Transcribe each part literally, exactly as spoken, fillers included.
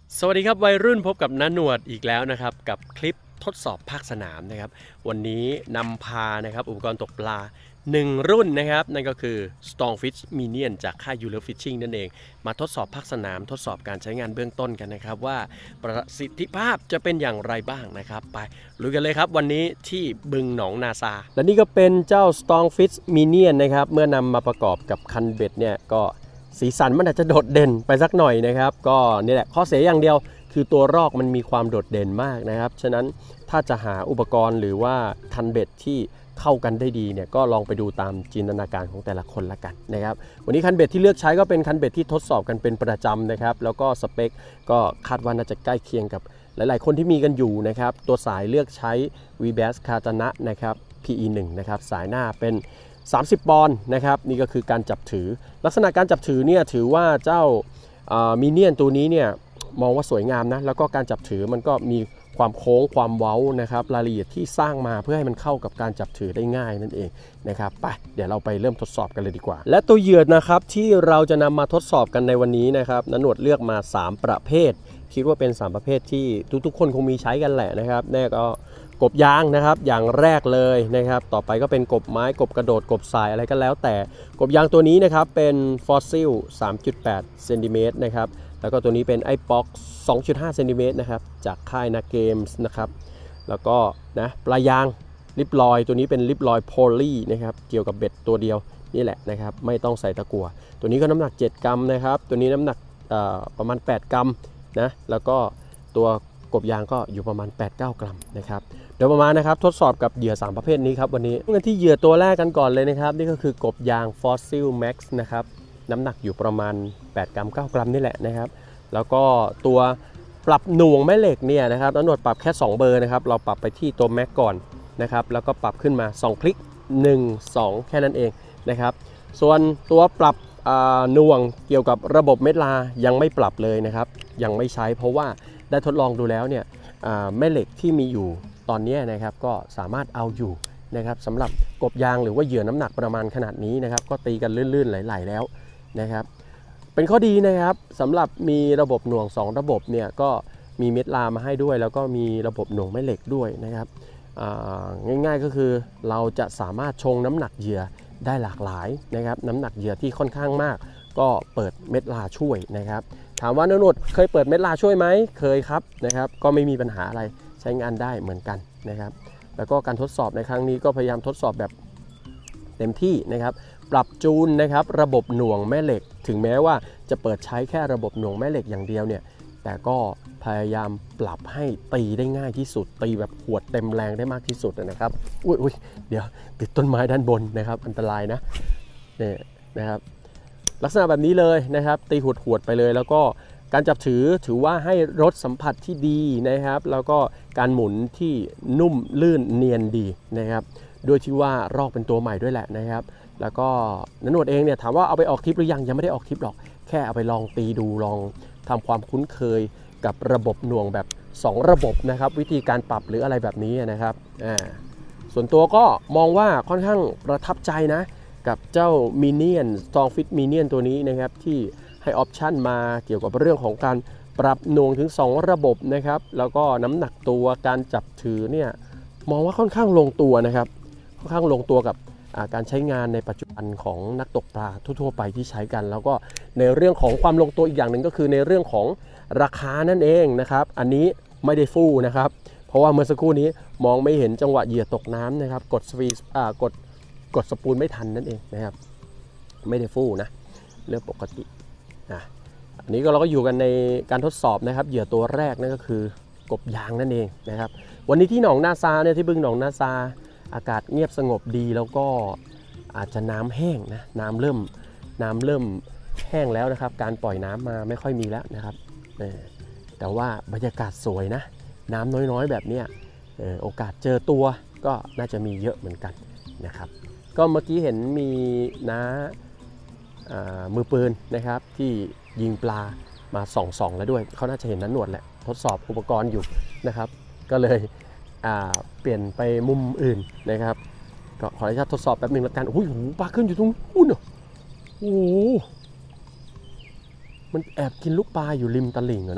สวัสดีครับวัยรุ่นพบกับน้าหนวดอีกแล้วนะครับกับคลิปทดสอบภาคสนามนะครับวันนี้นำพานะครับอุปกรณ์ตกปลาหนึ่งรุ่นนะครับนั่นก็คือ Stonefish Minion จากค่าย ยู Love Fishing นั่นเองมาทดสอบภาคสนามทดสอบการใช้งานเบื้องต้นกันนะครับว่าประสิทธิภาพจะเป็นอย่างไรบ้างนะครับไปลุยกันเลยครับวันนี้ที่บึงหนองนาซาและนี่ก็เป็นเจ้า Stonefish Minion นะครับเมื่อนำมาประกอบกับคันเบ็ดเนี่ยก็สีสันมันอาจจะโดดเด่นไปสักหน่อยนะครับก็นี่แหละข้อเสียอย่างเดียวคือตัวรอกมันมีความโดดเด่นมากนะครับฉะนั้นถ้าจะหาอุปกรณ์หรือว่าคันเบ็ดที่เข้ากันได้ดีเนี่ยก็ลองไปดูตามจินตนาการของแต่ละคนละกันนะครับวันนี้คันเบ็ดที่เลือกใช้ก็เป็นคันเบ็ดที่ทดสอบกันเป็นประจำนะครับแล้วก็สเปคก็คาดว่าน่าจะใกล้เคียงกับหลายๆคนที่มีกันอยู่นะครับตัวสายเลือกใช้ วี บี เอส Katana นะครับ พี อี หนึ่ง นะครับสายหน้าเป็นสามสิบปอนด์นะครับนี่ก็คือการจับถือลักษณะการจับถือเนี่ยถือว่าเจ้ามิเนียนตัวนี้เนี่ยมองว่าสวยงามนะแล้วก็การจับถือมันก็มีความโค้งความเว้านะครับรายละเอียดที่สร้างมาเพื่อให้มันเข้ากับการจับถือได้ง่ายนั่นเองนะครับไปเดี๋ยวเราไปเริ่มทดสอบกันเลยดีกว่าและตัวเหยื่อนะครับที่เราจะนำมาทดสอบกันในวันนี้นะครับณหนวดเลือกมาสามประเภทคิดว่าเป็นสามประเภทที่ทุกๆคนคงมีใช้กันแหละนะครับแน่ก็กบยางนะครับอย่างแรกเลยนะครับต่อไปก็เป็นกบไม้กบกระโดดกบทรายอะไรก็แล้วแต่กบยางตัวนี้นะครับเป็นฟอสซิล สามจุดแปด เซนติเมตรนะครับแล้วก็ตัวนี้เป็นไอป๊อก สองจุดห้า เซนติเมตรนะครับจากค่ายนาเกมส์นะครับแล้วก็นะปลายางลิปลอยตัวนี้เป็นลิปลอยโพลีนะครับเกี่ยวกับเบ็ดตัวเดียวนี่แหละนะครับไม่ต้องใส่ตะกั่วตัวนี้ก็น้ำหนักเจ็ดกรัมนะครับตัวนี้น้ำหนักประมาณแปดกรัมนะแล้วก็ตัวกบยางก็อยู่ประมาณ แปดถึงเก้า กรัมนะครับเดี๋ยวประมาณนะครับทดสอบกับเหยื่อสามประเภทนี้ครับวันนี้เริ่มที่เหยื่อตัวแรกกันก่อนเลยนะครับนี่ก็คือกบยาง Fossil Max นะครับน้ำหนักอยู่ประมาณแปดกรัมเก้ากรัมนี่แหละนะครับแล้วก็ตัวปรับหน่วงแม่เหล็กเนี่ยนะครับน้ำหนวดปรับแค่สองเบอร์นะครับเราปรับไปที่ตัวแม็กก่อนนะครับแล้วก็ปรับขึ้นมาสองคลิกหนึ่ง สองแค่นั้นเองนะครับส่วนตัวปรับหน่วงเกี่ยวกับระบบเม็ดลายังไม่ปรับเลยนะครับยังไม่ใช้เพราะว่าได้ทดลองดูแล้วเนี่ยแม่เหล็กที่มีอยู่ตอนนี้นะครับก็สามารถเอาอยู่นะครับสำหรับกบยางหรือว่าเหยื่อน้ำหนักประมาณขนาดนี้นะครับก็ตีกันลื่นๆไหลๆแล้วนะครับเป็นข้อดีนะครับสำหรับมีระบบหน่วงสองระบบเนี่ยก็มีเม็ดลามาให้ด้วยแล้วก็มีระบบหน่วงแม่เหล็กด้วยนะครับง่ายๆก็คือเราจะสามารถชงน้ำหนักเหยื่อได้หลากหลายนะครับน้ำหนักเหยื่อที่ค่อนข้างมากก็เปิดเม็ดลาช่วยนะครับถามว่าน้าหนวดเคยเปิดเม็ดลาช่วยไหมเคยครับนะครับก็ไม่มีปัญหาอะไรใช้งานได้เหมือนกันนะครับแล้วก็การทดสอบในครั้งนี้ก็พยายามทดสอบแบบเต็มที่นะครับปรับจูนนะครับระบบหน่วงแม่เหล็กถึงแม้ว่าจะเปิดใช้แค่ระบบหน่วงแม่เหล็กอย่างเดียวเนี่ยแต่ก็พยายามปรับให้ตีได้ง่ายที่สุดตีแบบหวดเต็มแรงได้มากที่สุดนะครับอุ้ยอุ้ยเดี๋ยวติดต้นไม้ด้านบนนะครับอันตรายนะนี่นะครับลักษณะแบบนี้เลยนะครับตีหวดหวดไปเลยแล้วก็การจับถือถือว่าให้รสสัมผัสที่ดีนะครับแล้วก็การหมุนที่นุ่มลื่นเนียนดีนะครับโดยที่ว่ารอกเป็นตัวใหม่ด้วยแหละนะครับแล้วก็ณหนวดเองเนี่ยถามว่าเอาไปออกทริปหรือยังยังไม่ได้ออกทริปหรอกแค่เอาไปลองตีดูลองทำความคุ้นเคยกับระบบหน่วงแบบสองระบบนะครับวิธีการปรับหรืออะไรแบบนี้นะครับอ่าส่วนตัวก็มองว่าค่อนข้างประทับใจนะกับเจ้า Minion Stonefish Minion ตัวนี้นะครับที่ให้ออปชันมาเกี่ยวกับเรื่องของการปรับหน่วงถึงสองระบบนะครับแล้วก็น้ำหนักตัวการจับถือเนี่ยมองว่าค่อนข้างลงตัวนะครับค่อนข้างลงตัวกับการใช้งานในปัจจุบันของนักตกปลาทั่วๆไปที่ใช้กันแล้วก็ในเรื่องของความลงตัวอีกอย่างหนึ่งก็คือในเรื่องของราคานั่นเองนะครับอันนี้ไม่ได้ฟู่นะครับเพราะว่าเมื่อสักครู่นี้มองไม่เห็นจังหวะเหยื่อตกน้ำนะครับกดสวีอ่ากดกดสปูลไม่ทันนั่นเองนะครับไม่ได้ฟู่นะเรื่องปกตินะอันนี้ก็เราก็อยู่กันในการทดสอบนะครับเหยื่อตัวแรกนั่นก็คือกบยางนั่นเองนะครับวันนี้ที่หนองนาซาเนี่ยที่บึงหนองนาซาอากาศเงียบสงบดีแล้วก็อาจจะน้ำแห้งนะน้ำเริ่มน้ำเริ่มแห้งแล้วนะครับการปล่อยน้ำมาไม่ค่อยมีแล้วนะครับแต่ว่าบรรยากาศสวยนะน้ำน้อยๆแบบนี้โอกาสเจอตัวก็น่าจะมีเยอะเหมือนกันนะครับก็เมื่อกี้เห็นมีน้ามือปืนนะครับที่ยิงปลามาส่องๆแล้วด้วยเขาน่าจะเห็นน้าหนวดแหละทดสอบอุปกรณ์อยู่นะครับก็เลยเปลี่ยนไปมุมอื่นนะครับก็ขออนุญาตทดสอบแป๊บนึงแล้วกันโอ้ยหูปลาขึ้นอยู่ตรงนู้นเหรอโอ้โหมันแอบกินลูกปลาอยู่ริมตลิ่งเหรอนะ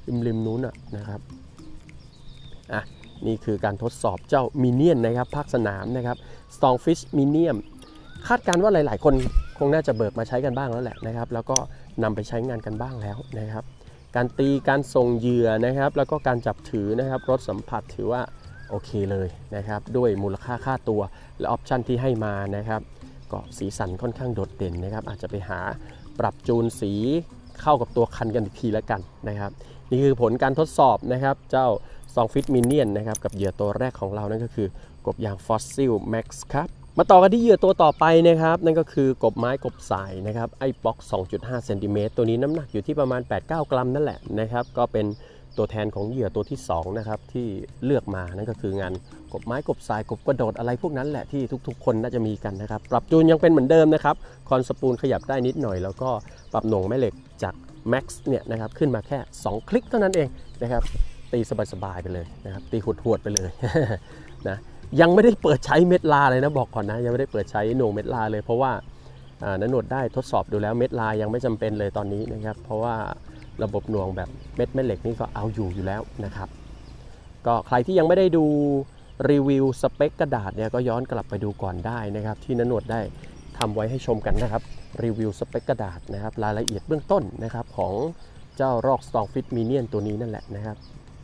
ริมริมนู้นนะครับอ่ะนี่คือการทดสอบเจ้ามิเนียนนะครับภาคสนามนะครับ Stonefish Minion คาดการณ์ว่าหลายๆคนคงน่าจะเบิกมาใช้กันบ้างแล้วแหละนะครับแล้วก็นำไปใช้งานกันบ้างแล้วนะครับการตีการส่งเหยื่อนะครับแล้วก็การจับถือนะครับรสสัมผัสถือว่าโอเคเลยนะครับด้วยมูลค่าค่าตัวและออปชันที่ให้มานะครับก็สีสันค่อนข้างโดดเด่นนะครับอาจจะไปหาปรับจูนสีเข้ากับตัวคันกันอีกทีละกันนะครับนี่คือผลการทดสอบนะครับเจ้า Stonefish Minion นะครับกับเหยื่อตัวแรกของเรานั่นก็คือกบยาง Fossil Max ครับมาต่อกันที่เหยื่อตัวต่อไปนะครับนั่นก็คือกบไม้กบสายนะครับไอ้บ็อก สองจุดห้า เซนติเมตรตัวนี้น้ำหนักอยู่ที่ประมาณ แปดถึงเก้า กรัมนั่นแหละนะครับก็เป็นตัวแทนของเหยื่อตัวที่สองนะครับที่เลือกมานั่นก็คืองานกบไม้กบสายกบกระโดดอะไรพวกนั้นแหละที่ทุกๆคนน่าจะมีกันนะครับปรับจูนยังเป็นเหมือนเดิมนะครับคอนสปูลขยับได้นิดหน่อยแล้วก็ปรับหน่วงแม่เหล็กจาก Max เนี่ยนะครับขึ้นมาแค่สองคลิกเท่านั้นเองนะครับตีสบายๆไปเลยนะครับตีหวดๆไปเลย นะยังไม่ได้เปิดใช้เม็ดลาเลยนะบอกก่อนนะยังไม่ได้เปิดใช้หน่วงเม็ดลาเลยเพราะว่านันนวดได้ทดสอบดูแล้วเม็ดลายังไม่จำเป็นเลยตอนนี้นะครับเพราะว่าระบบหน่วงแบบเม็ดแม่เหล็กนี่ก็เอาอยู่อยู่แล้วนะครับก็ใครที่ยังไม่ได้ดูรีวิวสเปคกระดาษเนี่ยก็ย้อนกลับไปดูก่อนได้นะครับที่นันนวดได้ทำไว้ให้ชมกันนะครับรีวิวสเปคกระดาษนะครับรายละเอียดเบื้องต้นนะครับของเจ้ารอก Stonefish Minion ตัวนี้นั่นแหละนะครับ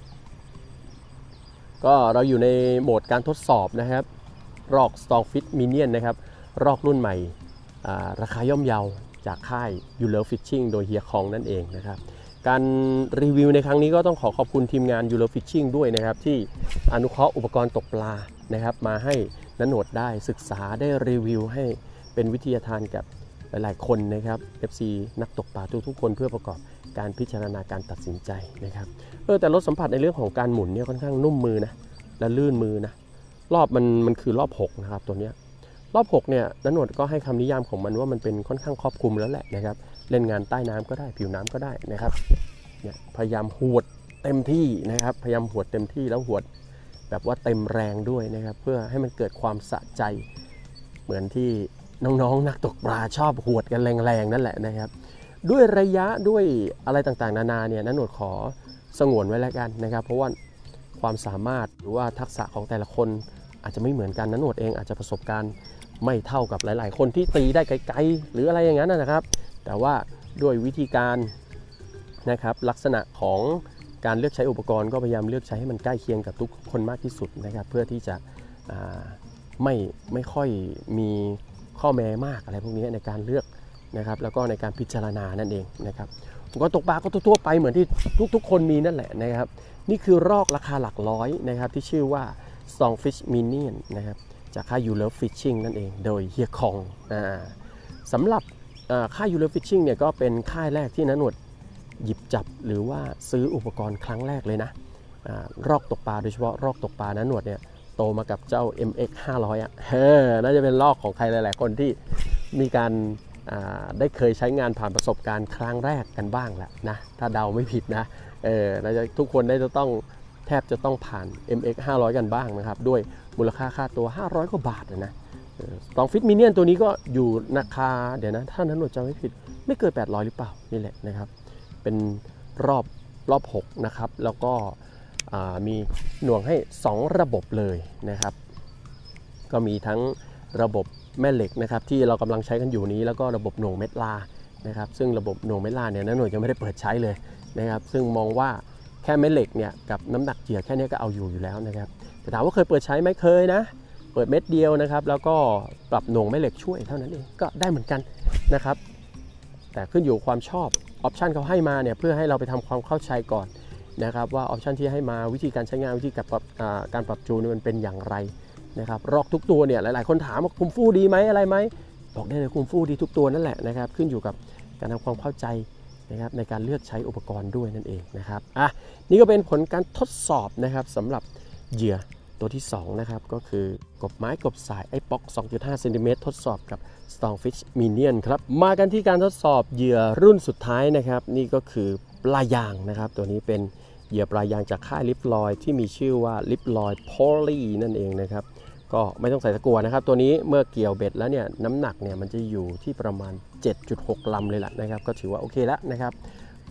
ก็เราอยู่ในโหมดการทดสอบนะครับรอก Stonefish Minion นะครับรอกรุ่นใหม่ราคาย่อมเยาจากค่าย You Love Fishing โดยเฮียคองนั่นเองนะครับการรีวิวในครั้งนี้ก็ต้องขอขอบคุณทีมงาน You Love Fishing ด้วยนะครับที่อนุเคราะห์อุปกรณ์ตกปลานะครับมาให้นันโหนดได้ศึกษาได้รีวิวให้เป็นวิทยาทานกับหลายๆคนนะครับ เอฟ ซี นักตกปลาทุกๆคนเพื่อประกอบการพิจารณาการตัดสินใจนะครับเออแต่รสสัมผัสในเรื่องของการหมุนเนี่ยค่อนข้างนุ่มมือนะและลื่นมือนะรอบมันมันคือรอบหกนะครับตัวเนี้ยรอบหกเนี่ยนันโหนดก็ให้คำนิยามของมันว่ามันเป็นค่อนข้างครอบคลุมแล้วแหละนะครับเล่นงานใต้น้ำก็ได้ผิวน้ำก็ได้นะครับเนี่ยพยายามหวดเต็มที่นะครับพยายามหวดเต็มที่แล้วหวดแบบว่าเต็มแรงด้วยนะครับเพื่อให้มันเกิดความสะใจเหมือนที่น้องๆนักตกปลาชอบหวดกันแรงๆนั่นแหละนะครับด้วยระยะด้วยอะไรต่างๆนานาเนี่ยนันโหนดขอสงวนไว้แล้วกันนะครับเพราะว่าความสามารถหรือว่าทักษะของแต่ละคนอาจจะไม่เหมือนกันนันโหนดเองอาจจะประสบการณ์ไม่เท่ากับหลายๆคนที่ตีได้ไกลๆหรืออะไรอย่างนั้นนะครับแต่ว่าด้วยวิธีการนะครับลักษณะของการเลือกใช้อุปกรณ์ก็พยายามเลือกใช้ให้มันใกล้เคียงกับทุกคนมากที่สุดนะครับเพื่อที่จะไม่ไม่ค่อยมีข้อแม้มากอะไรพวกนี้ในการเลือกนะครับแล้วก็ในการพิจารณานั่นเองนะครับผมก็ตกปลาก็ทั่วไปเหมือนที่ทุกๆคนมีนั่นแหละนะครับนี่คือรอกราคาหลักร้อยนะครับที่ชื่อว่า Stonefish Minion นะครับจากค่าย You Love Fishing นั่นเองโดยเฮียคองสำหรับค่าย You Love Fishing เนี่ยก็เป็นค่ายแรกที่นันหนวดหยิบจับหรือว่าซื้ออุปกรณ์ครั้งแรกเลยนะรอกตกปลาโดยเฉพาะรอกตกปลานันหนวดเนี่ยโตมากับเจ้า เอ็ม เอ็กซ์ ห้าร้อย อ่ะเฮ้อน่าจะเป็นรอกของใครหลายๆคนที่มีการได้เคยใช้งานผ่านประสบการณ์ครั้งแรกกันบ้างแหละนะถ้าเดาไม่ผิดนะเออน่าจะทุกคนได้จะต้องแทบจะต้องผ่าน เอ็ม เอ็กซ์ ห้าร้อย กันบ้างนะครับด้วยมูลค่าค่าตัวห้าร้อยกว่าบาทนะ Stonefish Minion ตัวนี้ก็อยู่ราคาเดี๋ยวนะถ้านั้นหนูจำไม่ผิดไม่เกินแปดร้อยหรือเปล่านี่แหละนะครับเป็นรอบรอบหกนะครับแล้วก็มีหน่วงให้สองระบบเลยนะครับก็มีทั้งระบบแม่เหล็กนะครับที่เรากำลังใช้กันอยู่นี้แล้วก็ระบบหน่วงเม็ดลานะครับซึ่งระบบหน่วงเม็ดลาเนี่ยนันหน่วยยังไม่ได้เปิดใช้เลยนะครับซึ่งมองว่าแค่แม่เหล็กเนี่ยกับน้ำหนักเหยื่อแค่นี้ก็เอาอยู่อยู่แล้วนะครับแต่ถามว่าเคยเปิดใช้ไหมเคยนะเปิดเม็ดเดียวนะครับแล้วก็ปรับหน่วงแม่เหล็กช่วยเท่านั้นเองก็ได้เหมือนกันนะครับแต่ขึ้นอยู่ความชอบออปชันเขาให้มาเนี่ยเพื่อให้เราไปทำความเข้าใจก่อนนะครับว่าออปชันที่ให้มาวิธีการใช้งานวิธีการปรับการปรับจูนมันเป็นอย่างไรนะครับรอกทุกตัวเนี่ยหลายๆคนถามว่าคุมฟูดีไหมอะไรไหมบอกได้เลยคุมฟูดีทุกตัวนั่นแหละนะครับขึ้นอยู่กับการทำความเข้าใจนะครับในการเลือกใช้อุปกรณ์ด้วยนั่นเองนะครับอ่ะนี่ก็เป็นผลการทดสอบนะครับสำหรับเหยื่อตัวที่สองนะครับก็คือกบไม้กบสายไอ้ป๊อก สองจุดห้า เซนติเมตรทดสอบกับ Stonefish Minion ครับมากันที่การทดสอบเหยื่อรุ่นสุดท้ายนะครับนี่ก็คือปลายางนะครับตัวนี้เป็นเหยื่อปลายางจากค่ายลิปลอยที่มีชื่อว่าลิปลอยโพลีนั่นเองนะครับก็ไม่ต้องใส่ตะกั่วนะครับตัวนี้เมื่อเกี่ยวเบ็ดแล้วเนี่ยน้ำหนักเนี่ยมันจะอยู่ที่ประมาณ เจ็ดจุดหก ลำเลยแหละนะครับก็ถือว่าโอเคแล้วนะครับ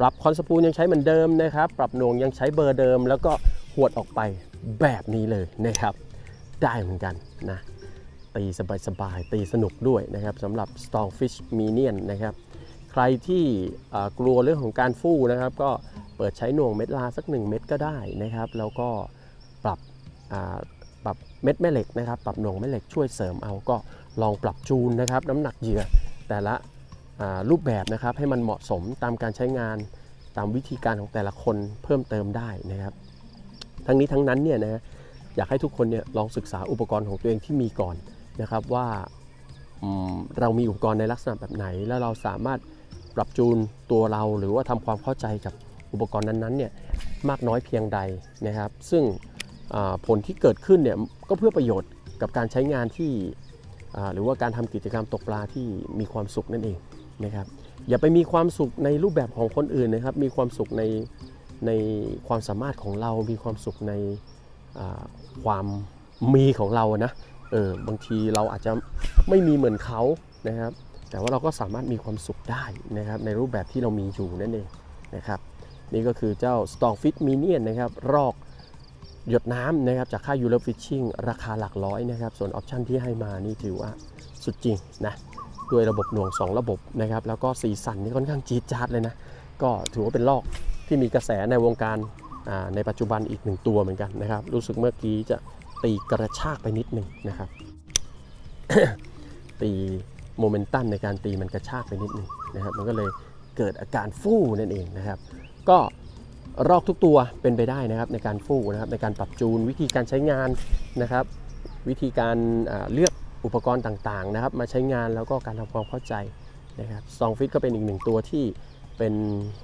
ปรับคอนสปูลยังใช้เหมือนเดิมนะครับปรับหน่วงยังใช้เบอร์เดิมแล้วก็หวดออกไปแบบนี้เลยนะครับได้เหมือนกันนะตีสบายๆตีสนุกด้วยนะครับสำหรับ Stonefish Minion นะครับใครที่กลัวเรื่องของการฟู่นะครับก็เปิดใช้หน่วงเม็ดลาสักหนึ่งเม็ดก็ได้นะครับแล้วก็ปรับปรับเม็ดแม่เหล็กนะครับปรับหน่วงแม่เหล็กช่วยเสริมเอาก็ลองปรับจูนนะครับน้ำหนักเหยื่อแต่ละรูปแบบนะครับให้มันเหมาะสมตามการใช้งานตามวิธีการของแต่ละคนเพิ่มเติมได้นะครับทั้งนี้ทั้งนั้นเนี่ยนะอยากให้ทุกคนเนี่ยลองศึกษาอุปกรณ์ของตัวเองที่มีก่อนนะครับว่าเรามีอุปกรณ์ในลักษณะแบบไหนแล้วเราสามารถปรับจูนตัวเราหรือว่าทำความเข้าใจกับอุปกรณ์นั้นๆเนี่ยมากน้อยเพียงใดนะครับซึ่งผลที่เกิดขึ้นเนี่ยก็เพื่อประโยชน์กับการใช้งานที่หรือว่าการทำกิจกรรมตกปลาที่มีความสุขนั่นเองนะครับอย่าไปมีความสุขในรูปแบบของคนอื่นนะครับมีความสุขในในความสามารถของเรามีความสุขในความมีของเรานะเออบางทีเราอาจจะไม่มีเหมือนเขานะครับแต่ว่าเราก็สามารถมีความสุขได้นะครับในรูปแบบที่เรามีอยู่นั่นเองนะครับนี่ก็คือเจ้า Stonefish Minion นะครับรอกหยดน้ำนะครับจากค่าย ยู Love Fishing ราคาหลักร้อยนะครับส่วนออปชันที่ให้มานี่ถือว่าสุดจริงนะด้วยระบบหน่วงสองระบบนะครับแล้วก็สีสันนี่ค่อนข้างจี๊ดจ๊าดเลยนะก็ถือว่าเป็นลอกที่มีกระแสในวงการในปัจจุบันอีกหนึ่งตัวเหมือนกันนะครับรู้สึกเมื่อกี้จะตีกระชากไปนิดหนึ่งนะครับ ตีโมเมนตัมในการตีมันกระชากไปนิดหนึ่งนะครับมันก็เลยเกิดอาการฟู่นั่นเองนะครับก็รอกทุกตัวเป็นไปได้นะครับในการฟู่นะครับในการปรับจูนวิธีการใช้งานนะครับวิธีการเลือกอุปกรณ์ต่างๆนะครับมาใช้งานแล้วก็การทำความเข้าใจนะครับ Stonefish ก็เป็นอีกหนึ่งตัวที่เป็น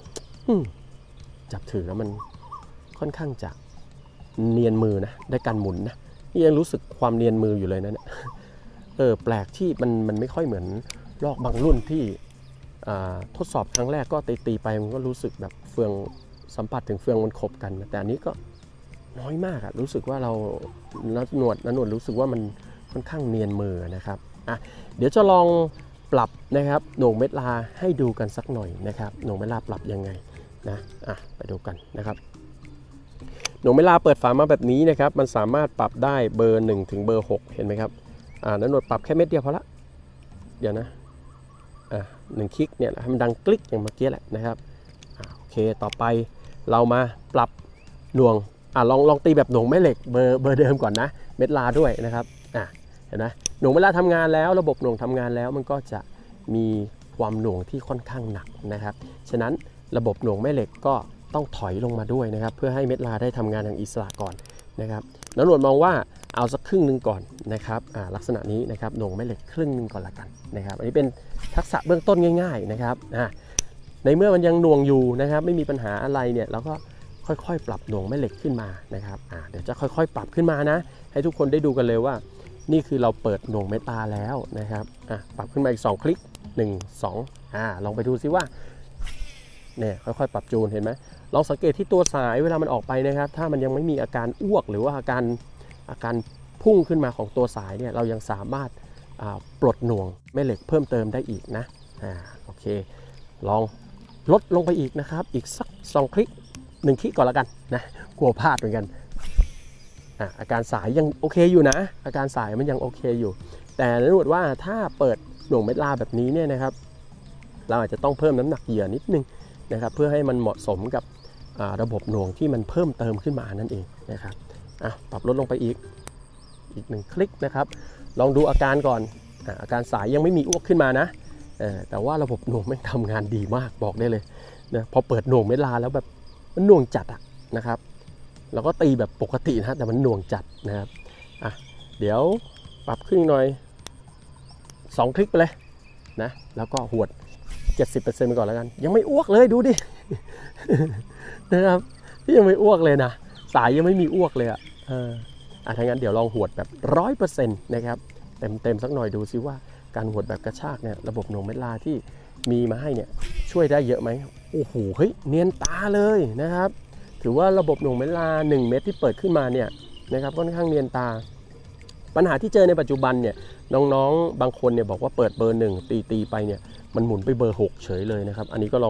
จับถือแล้วมันค่อนข้างจะเนียนมือนะได้การหมุนนะนี่ยังรู้สึกความเนียนมืออยู่เลยนะเนี่ยเออแปลกที่มันมันไม่ค่อยเหมือนลอกบางรุ่นที่ทดสอบครั้งแรกก็ตีตีไปมันก็รู้สึกแบบเฟืองสัมผัสถึงเฟืองมันขบกันแต่อันนี้ก็น้อยมากอะรู้สึกว่าเราหนวดหนวดรู้สึกว่ามันค่อนข้างเนียนมือนะครับอ่ะเดี๋ยวจะลองปรับนะครับหน่วงเม็ดลาให้ดูกันสักหน่อยนะครับหน่วงเม็ดลาปรับยังไงนะอ่ะไปดูกันนะครับหน่วงเม็ดลาเปิดฝามาแบบนี้นะครับมันสามารถปรับได้เบอร์หนึ่งถึงเบอร์หกเห็นไหมครับอ่าหนวดปรับแค่เม็ดเดียวพอละเดี๋ยวนะอ่ะหนึ่งคลิกเนี่ยให้มันดังคลิกอย่างเมื่อกี้แหละนะครับอ่าโอเคต่อไปเรามาปรับหน่วงอ่ะลองลองตีแบบหน่วงแม่เหล็กเบอร์เบอร์เดิมก่อนนะเม็ดลาด้วยนะครับอ่ะเห็นไหมหน่วงเวลาทำงานแล้วระบบหน่วงทำงานแล้วมันก็จะมีความหน่วงที่ค่อนข้างหนักนะครับฉะนั้นระบบหน่วงแม่เหล็กก็ต้องถอยลงมาด้วยนะครับเพื่อให้เม็ดลาได้ทำงานอย่างอิสระก่อนนะครับแล้วหนวดมองว่าเอาสักครึ่งหนึ่งก่อนนะครับลักษณะนี้นะครับหน่วงแม่เหล็กครึ่งหนึ่งก่อนละกันนะครับอันนี้เป็นทักษะเบื้องต้นง่ายๆนะครับในเมื่อมันยังหน่วงอยู่นะครับไม่มีปัญหาอะไรเนี่ยเราก็ค่อยๆปรับหน่วงแม่เหล็กขึ้นมานะครับเดี๋ยวจะค่อยๆปรับขึ้นมานะให้ทุกคนได้ดูกันเลยว่านี่คือเราเปิดหน่วงเมตาแล้วนะครับปรับขึ้นมาอีกสองคลิกหนึ่ง สองอ่าลองไปดูซิว่าเนี่ยค่อยๆปรับจูนเห็นไหมลองสังเกตที่ตัวสายเวลามันออกไปนะครับถ้ามันยังไม่มีอาการอ้วกหรือว่าอาการอาการพุ่งขึ้นมาของตัวสายเนี่ยเรายังสามารถปลดหน่วงแม่เหล็กเพิ่มเติมได้อีกนะอ่าโอเคลองลดลงไปอีกนะครับอีกสักสองคลิกหนึ่งคลิกก่อนละกันนะกลัวพลาดเหมือนกันอาการสายยังโอเคอยู่นะอาการสายมันยังโอเคอยู่แต่นึกว่าถ้าเปิดหน่วงเม็ดลาแบบนี้เนี่ยนะครับเราอาจจะต้องเพิ่มน้ำหนักเหยื่อนิดนึงนะครับเพื่อให้มันเหมาะสมกับระบบหน่วงที่มันเพิ่มเติมขึ้นมานั่นเองนะครับอ่ะปรับลดลงไปอีกอีกหนึ่งคลิกนะครับลองดูอาการก่อนอาการสายยังไม่มีอ้วกขึ้นมานะแต่ว่าระบบหน่วงไม่ทำงานดีมากบอกได้เลยนะพอเปิดหน่วงเม็ดลาแล้วแบบมันหน่วงจัดอะนะครับเราก็ตีแบบปกตินะแต่มันหน่วงจัดนะครับอ่ะเดี๋ยวปรับขึ้นหน่อยสองคลิกไปเลยนะแล้วก็หวด เจ็ดสิบเปอร์เซ็นต์ ไปก่อนแล้วกันยังไม่อ้วกเลยดูดิ นะครับที่ยังไม่อ้วกเลยนะสายยังไม่มีอ้วกเลยอ่ะเอออ่ะถ้างั้นเดี๋ยวลองหวดแบบ ร้อยเปอร์เซ็นต์ นะครับเต็มเต็มสักหน่อยดูซิว่าการหวดแบบกระชากเนี่ยระบบหน่วงเม็ดลาที่มีมาให้เนี่ยช่วยได้เยอะไหมโอ้โหเฮ้ยเนียนตาเลยนะครับถือว่าระบบหน่วงเม็ดลาหนึ่งเม็ดที่เปิดขึ้นมาเนี่ยนะครับค่อนข้างเนียนตาปัญหาที่เจอในปัจจุบันเนี่ยน้องๆบางคนเนี่ยบอกว่าเปิดเบอร์หนึ่งตีตีไปเนี่ยมันหมุนไปเบอร์หกเฉยเลยนะครับอันนี้ก็ลอง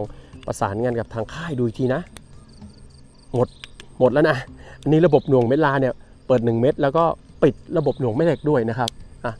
ประสานงานกับทางค่ายดูอีกทีนะหมดหมดแล้วนะอันนี้ระบบหน่วงเม็ดลาเนี่ยเปิดหนึ่งเม็ดแล้วก็ปิดระบบหน่วงแม่เหล็กด้วยนะครับอ่ะ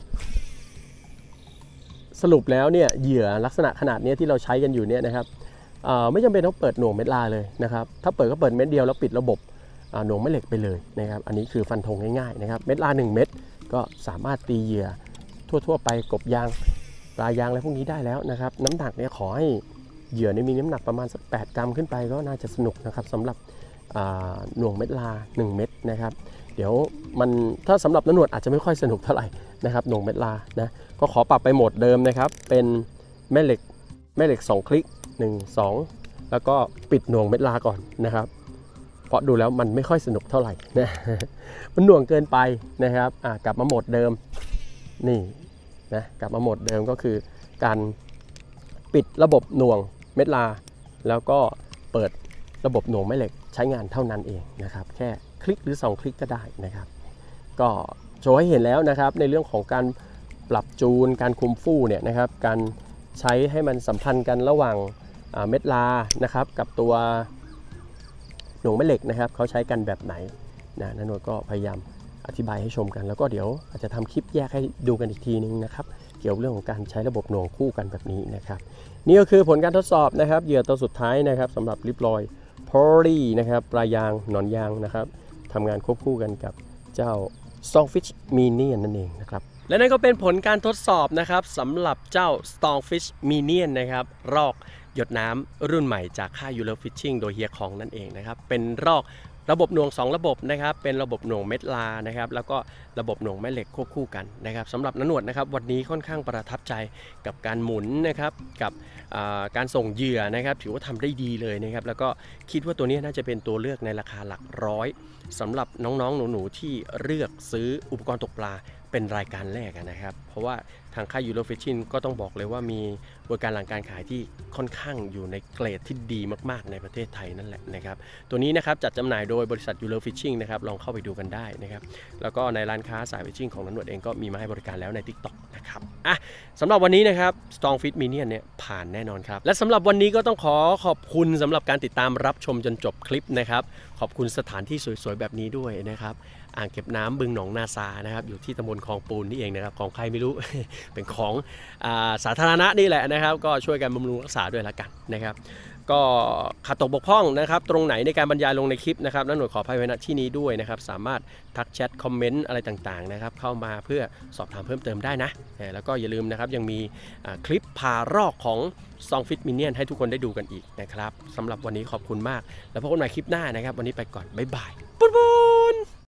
สรุปแล้วเนี่ยเหยื่อลักษณะขนาดนี้ที่เราใช้กันอยู่เนี่ยนะครับไม่จำเป็นต้องเปิดหน่วงเม็ดลาเลยนะครับถ้าเปิดก็เปิดเม็ดเดียวแล้วปิดระบบหน่วงแม่เหล็กไปเลยนะครับอันนี้คือฟันธงง่ายๆนะครับเม็ดลาหนึ่งเม็ดก็สามารถตีเหยื่อทั่วๆไปกบยางปลายางอะไรพวกนี้ได้แล้วนะครับน้ำหนักเนี่ยขอให้เหยื่อมีน้ำหนักประมาณสักแปดกรัมขึ้นไปก็น่าจะสนุกนะครับสำหรับหน่วงเม็ดลาหนึ่งเม็ดนะครับเดี๋ยวมันถ้าสำหรับน้าหนวดอาจจะไม่ค่อยสนุกเท่าไหร่นะครับหน่วงเม็ดลานะก็ขอปรับไปโหมดเดิมนะครับเป็นแม่เหล็กแม่เหล็กสองคลิกหนึ่ง สองแล้วก็ปิดหน่วงเม็ดลาก่อนนะครับเพราะดูแล้วมันไม่ค่อยสนุกเท่าไหร่นะมันหน่วงเกินไปนะครับกลับมาโหมดเดิมนี่นะกลับมาโหมดเดิมก็คือการปิดระบบหน่วงเม็ดลาแล้วก็เปิดระบบหน่วงแม่เหล็กใช้งานเท่านั้นเองนะครับแค่คลิกหรือสองคลิกก็ได้นะครับก็โชว์ให้เห็นแล้วนะครับในเรื่องของการปรับจูนการคุมฟู่เนี่ยนะครับการใช้ให้มันสัมพันธ์กันระหว่างเม็ดลานะครับกับตัวหน่วงแม่เหล็กนะครับเขาใช้กันแบบไหนนะนันนวลก็พยายามอธิบายให้ชมกันแล้วก็เดี๋ยวอาจจะทำคลิปแยกให้ดูกันอีกทีนึงนะครับเกี่ยวกับเรื่องของการใช้ระบบหน่วงคู่กันแบบนี้นะครับนี่ก็คือผลการทดสอบนะครับเหยื่อตัวสุดท้ายนะครับสำหรับลิปลอยพอลี่นะครับปลายางหนอนยางนะครับทำงานควบคู่กันกับเจ้า Stonefish Minion นั่นเองนะครับและนั่นก็เป็นผลการทดสอบนะครับสำหรับเจ้า Stonefish Minion นะครับรอกหยดน้ำรุ่นใหม่จากค่าย You Love Fishing โดยเฮียคองนั่นเองนะครับเป็นรอกระบบหน่วงสองระบบนะครับเป็นระบบหน่วงเม็ดลานะครับแล้วก็ระบบหน่วงแม่เหล็กควบคู่กันนะครับสำหรับน้าหนวดนะครับวันนี้ค่อนข้างประทับใจกับการหมุนนะครับกับการส่งเหยื่อนะครับถือว่าทำได้ดีเลยนะครับแล้วก็คิดว่าตัวนี้น่าจะเป็นตัวเลือกในราคาหลักร้อยสำหรับน้องๆหนูๆที่เลือกซื้ออุปกรณ์ตกปลาเป็นรายการแรกนะครับเพราะว่าทางค่าย You Love Fishing ก็ต้องบอกเลยว่ามีบริการหลังการขายที่ค่อนข้างอยู่ในเกรดที่ดีมากๆในประเทศไทยนั่นแหละนะครับตัวนี้นะครับจัดจำหน่ายโดยบริษัท You Love Fishing นะครับลองเข้าไปดูกันได้นะครับแล้วก็ในร้านค้าสาย Fishing ของน้าหนวดเองก็มีมาให้บริการแล้วใน TikTok นะครับอ่ะสำหรับวันนี้นะครับ Stonefish Minion เนี่ยผ่านแน่นอนครับและสำหรับวันนี้ก็ต้องขอขอบคุณสำหรับการติดตามรับชมจนจบคลิปนะครับขอบคุณสถานที่สวยๆแบบนี้ด้วยนะครับอ่างเก็บน้ำบึงหนองนาซานะครับอยู่ที่ตำบลคลองปูนนี่เองนะครับของใครไม่รู้ เป็นของอ่าสาธารณะนี่แหละนะครับก็ช่วยกันบำรุงรักษาด้วยละกันนะครับก็ขาดตกบกพร่องนะครับตรงไหนในการบรรยายลงในคลิปนะครับน้าหน่วยขออภัยไว้ณที่นี้ด้วยนะครับสามารถทักแชทคอมเมนต์อะไรต่างๆนะครับเข้ามาเพื่อสอบถามเพิ่มเติมได้นะแล้วก็อย่าลืมนะครับยังมีคลิปพารอกของ Stonefish Minion ให้ทุกคนได้ดูกันอีกนะครับสำหรับวันนี้ขอบคุณมากแล้วพบกันใหม่คลิปหน้านะครับวันนี้ไปก่อนบ๊ายบายปุ๊บ